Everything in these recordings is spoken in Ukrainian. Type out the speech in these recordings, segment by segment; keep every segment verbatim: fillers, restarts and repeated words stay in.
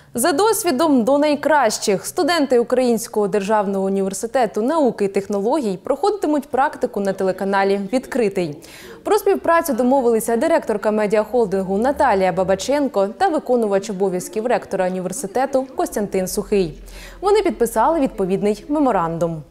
За досвідом до найкращих студенти Українського державного університету науки і технологій проходитимуть практику на телеканалі «Відкритий». Про співпрацю домовилися директорка медіахолдингу Наталія Бабаченко та виконувач обов'язків ректора університету Костянтин Сухий. Вони підписали відповідний меморандум.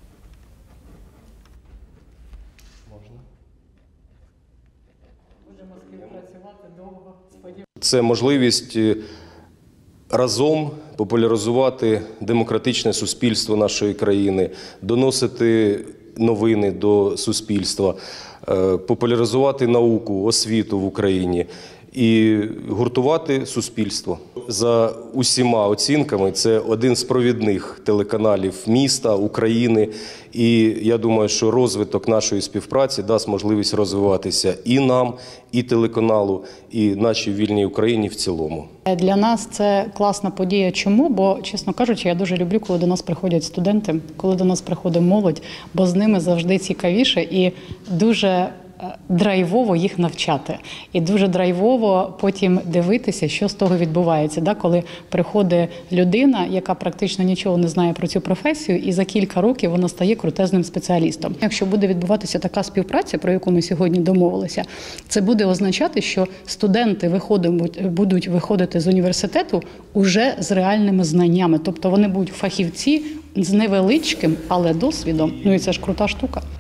Це можливість разом популяризувати демократичне суспільство нашої країни, доносити новини до суспільства, популяризувати науку, освіту в Україні і гуртувати суспільство. За усіма оцінками це один з провідних телеканалів міста, України. І я думаю, що розвиток нашої співпраці дасть можливість розвиватися і нам, і телеканалу, і нашій вільній Україні в цілому. Для нас це класна подія. Чому? Бо, чесно кажучи, я дуже люблю, коли до нас приходять студенти, коли до нас приходить молодь, бо з ними завжди цікавіше і дуже драйвово їх навчати. І дуже драйвово потім дивитися, що з того відбувається. Да? Коли приходить людина, яка практично нічого не знає про цю професію, і за кілька років вона стає крутезним спеціалістом. Якщо буде відбуватися така співпраця, про яку ми сьогодні домовилися, це буде означати, що студенти будуть виходити з університету уже з реальними знаннями. Тобто вони будуть фахівці з невеличким, але досвідом. Ну і це ж крута штука.